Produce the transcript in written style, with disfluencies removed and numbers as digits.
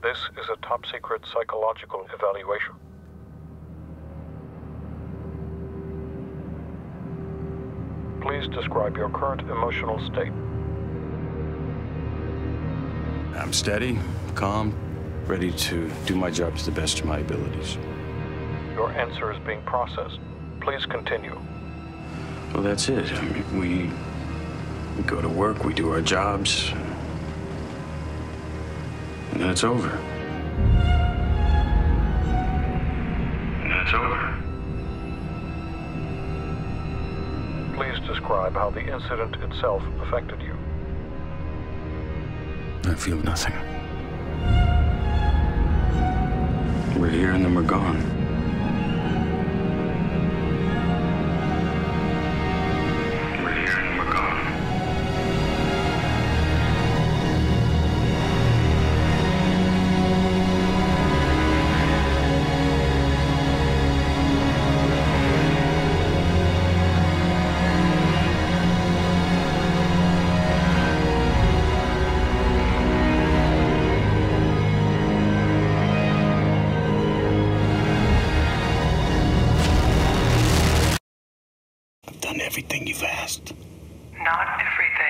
This is a top-secret psychological evaluation. Please describe your current emotional state. I'm steady, calm, ready to do my job to the best of my abilities. Your answer is being processed. Please continue. Well, that's it. I mean, we go to work, we do our jobs, and then it's over. And then it's over. Please describe how the incident itself affected you. I feel nothing. We're here and then we're gone. We're here and then we're gone. I've done everything you've asked. Not everything.